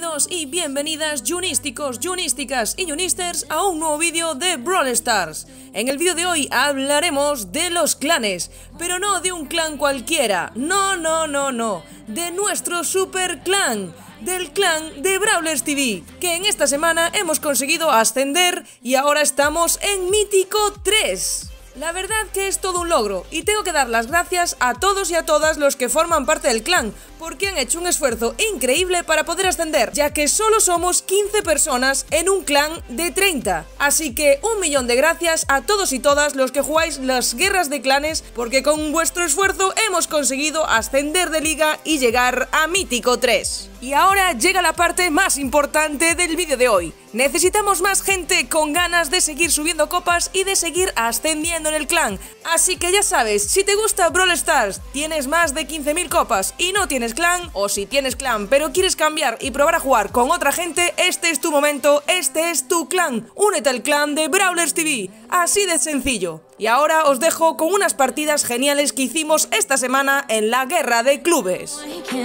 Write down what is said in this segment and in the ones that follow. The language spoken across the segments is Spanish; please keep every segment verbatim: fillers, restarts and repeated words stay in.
Bienvenidos y bienvenidas yunísticos, yunísticas y yunisters a un nuevo vídeo de Brawl Stars. En el vídeo de hoy hablaremos de los clanes, pero no de un clan cualquiera, no, no, no, no, de nuestro super clan, del clan de Brawlers T V, que en esta semana hemos conseguido ascender y ahora estamos en Mítico tres. La verdad que es todo un logro y tengo que dar las gracias a todos y a todas los que forman parte del clan, porque han hecho un esfuerzo increíble para poder ascender, ya que solo somos quince personas en un clan de treinta. Así que un millón de gracias a todos y todas los que jugáis las guerras de clanes, porque con vuestro esfuerzo hemos conseguido ascender de liga y llegar a Mítico tres. Y ahora llega la parte más importante del vídeo de hoy. Necesitamos más gente con ganas de seguir subiendo copas y de seguir ascendiendo en el clan. Así que ya sabes, si te gusta Brawl Stars, tienes más de quince mil copas y no tienes clan, o si tienes clan pero quieres cambiar y probar a jugar con otra gente, este es tu momento, este es tu clan. Únete al clan de Brawlers T V, así de sencillo. Y ahora os dejo con unas partidas geniales que hicimos esta semana en la guerra de clubes.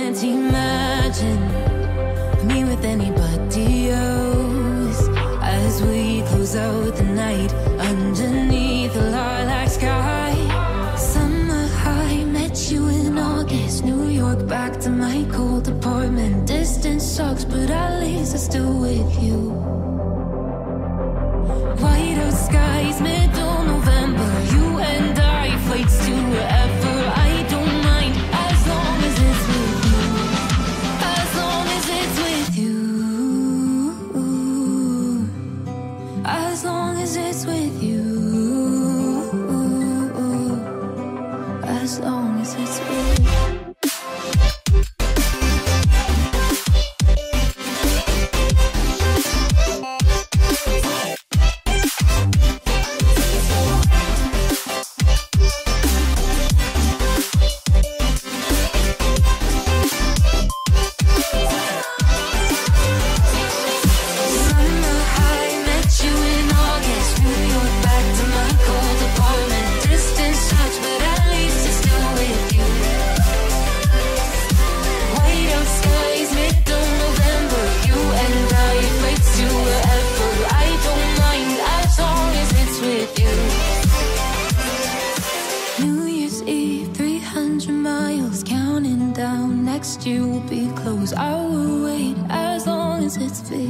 As we close out the night underneath the lilac sky. Summer high, met you in August. New York, back to my cold apartment. Distance sucks, but at least I'm still with you. White out skies, middle November. You and I, flights to wherever. I don't mind, as long as it's with you. As long as it's with you. As long as it's with you. As long as it's with you. Next year will be close. I will wait as long as it's fit.